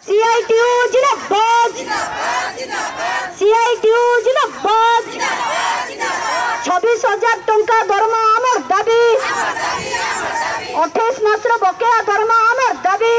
CITU जिंदाबाद, CITU जिंदाबाद। 26,000 टंका दरमा आमर दाबी, 28 मास बकेया दरमा आमर दाबी।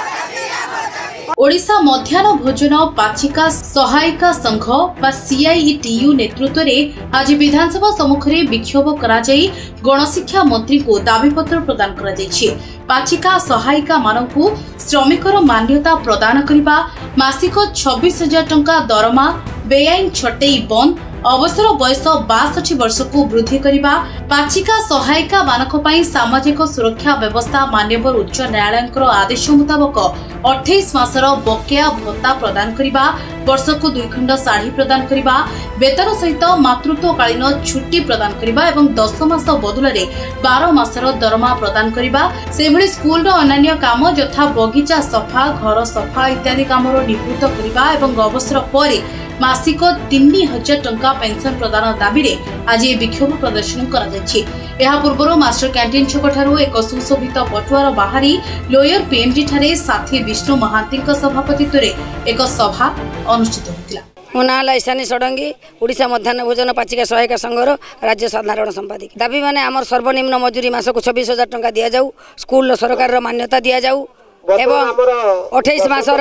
ओडिशा मध्याह्न भोजन पाचिका सहायिका संघ बा CITU नेतृत्व में आज विधानसभा सम्मुख में विक्षोभ कराई गणशिक्षा मंत्री को दाबीपत्र प्रदान करा जायछि। पाचिका सहायिका मानकु श्रमिकर मान्यता प्रदान करबा, मासिक 26,000 टंका दरमा बेआईन छटेई बंद, अवसर बयस 62 वर्ष को वृद्धि करबा, पाचिका सहायिका मानक पई सामाजिक सुरक्षा व्यवस्था मान्यवर उच्च न्यायालय आदेश मुताबक 28 मासर बकेया भत्ता प्रदान करबा, वर्ष को 2 खंड साड़ी प्रदान करबा, वेतन सहित मातृत्वकालीन छुट्टी प्रदान करबा एवं 10 मास बदले 12 मासर दरमा प्रदान करबा, सेभଳି स्कूल अन्य काम यथा बगीचा सफा, घर सफा इत्यादि काम निवृत्त करबा एवं अवसर पर मासिक 3,000 टंका पेंशन प्रदान दाबी आज विक्षोभ प्रदर्शन करा पूर्व मास्टर कैंटीन छकठारू एक सुशोभित पटुआर बाहरी लोयर PMG ठारे साथी विष्णु महांती सभापतित्व एक सभा अनुष्ठित होता। मो ना ईशानी षडंगी, ओडिशा मध्याह्न भोजन पाचिका सहायिका संघर राज्य साधारण संपादिक। दाबी माने आमर सर्वनिम्न मजूरी मासक 26,000 टंका दि जाऊ, स्कूल सरकार मान्यता दि जाऊ एवं 28 मासर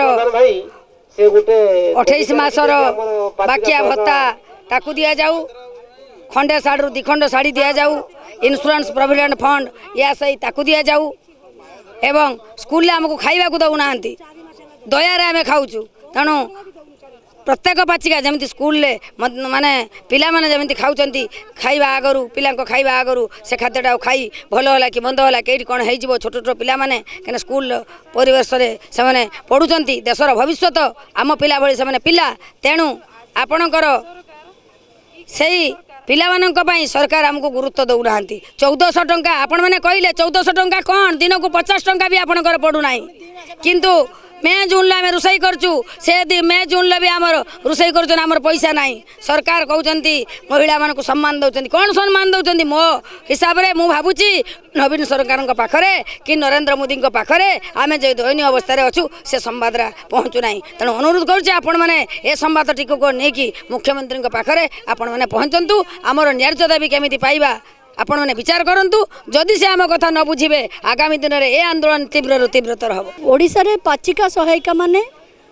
28 मासर बाकिया भत्ता ताकू दि जाऊ, खंडे साड़ी 2 खंड साड़ी दि जाऊ, इन्शुरांस प्रोविडेंट फंड या सही ताकू दि जाऊ एवं स्कूल आमको खाइबा को दउ नांती, दया रे आमे खाउछु। तेणु प्रत्येक पाचिका जमी स्कूल माने पिला माने जमी खाऊँगी खाइबा आगरू पिला खाइबा आगरू से खाद्यटा खाई भल होला कि मंद होला कई कौन हो छोट छोट पिला माने कहीं स्कूल परिवेश से पढ़ुंट देशर भविष्य आम पिला भली से पिला। तेणु आपणकर से पिला सरकार आमको गुरुत्व दौना। 1400 टंका आपण मैंने कहले 1400 टंका कौन दिन को 50 टंका भी आपणकर पड़ूना, किंतु मे जून आम रोषे करचु से मे जून भी आम रोषे कर पैसा ना। सरकार कहते महिला मान को सम्मान दौरान कौन सम्मान दौरान मो हिसाब से मुझे भावुची नवीन सरकार पाखरे कि नरेंद्र मोदी पाखरे आम जो दयनीय अवस्था अच्छु से संवाद पहुँचुना। तेणु अनुरोध करें संवाद टी को लेकिन मुख्यमंत्री पाखरे आपण मैंने पहुँचतु, आमर न्याय्य दाबी केमी पाइबा आपण मैंने विचार करंतु। जदि से आम कथा न बुझे आगामी दिन में यह आंदोलन तीव्र तीव्रतर हम। ओडिशा रे पाचिका सहायिका माने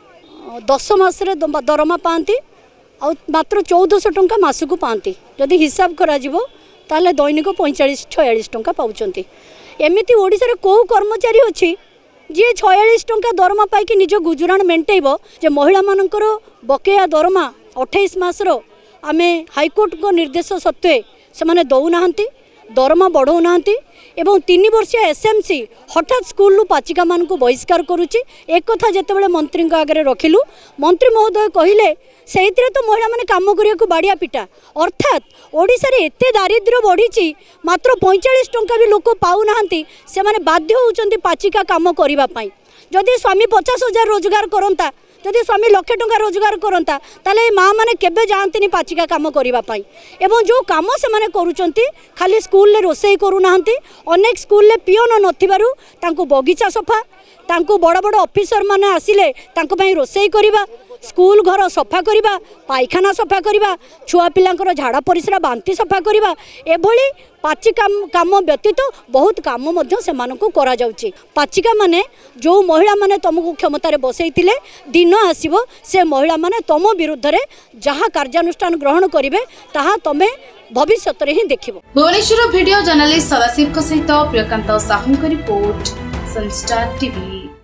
10 मास दरमा पाती और मात्र 1400 टंका मासक पाती। जदि हिसाब करा जिवो ताले दैनिक 45-46 टंका पाउचंती। एमिति ओडिशा रे को कर्मचारी अछि जे 46 टंका दरमा पाइकी निज गुजराण मेंटेइबो, जे महिला मानकर बकेया दरमा 28 मासर आमे हाईकोर्ट को निर्देश सत्वे से माने दौना दरमा बढ़ौना एवं 3 वर्षीय SMC हठात स्कूल पाचिका मान को बहिष्कार करुच्ची। एक कथा जिते मंत्री आगे रखिलु, मंत्री महोदय कहले से तो महिला मैंने कम करने बाड़िया पिटा, अर्थात ओडिशा रे एते दारिद्र्य बढ़ी मात्र 45 टंका भी लोक पाऊना से माने बाध्य होउचंती पाचिका काम करने। जदि स्वामी 50,000 रोजगार करता, जदि स्वामी 1,00,000 टंका रोजगार करता ताले माँ मैंने केबे जानते पाचिका काम करने। एवं जो कम से माने करुचंती खाली स्कूल ले रोषे करूना, अनेक स्कूल ले पियोन नथिबारु तांको बगीचा सफा, तांको बड़ बड़ ऑफिसर माने आसिले तांको पई रोषे करिबा, स्कूल घर सफा करिबा, पायखाना सफा करिबा, छुआ पिलांकर झाड़ा परिस्रा बांती सफा करिबा, एभली पाचिका काम व्यतीत बहुत काम मध्य से मानकु करा जाउची। पाचिका माने जो महिला माने तुमको क्षमता रे बसैतिले दिन आसीबो से महिला माने तुम विरुद्ध रे जहा कार्यानुष्ठान ग्रहण करिवे ताहा तमे भविष्य रे ही देखिबो। भुवनेश्वर वीडियो जर्नलिस्ट सदाशिव सहित Priyakant Sahu report, Sunstar TV.